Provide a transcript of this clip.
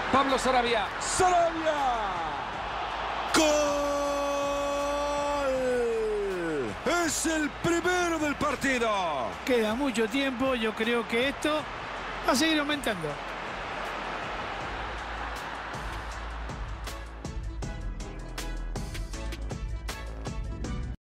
Pablo Sarabia. ¡Sarabia! ¡Gol! Es el primero del partido. Queda mucho tiempo, yo creo que esto va a seguir aumentando.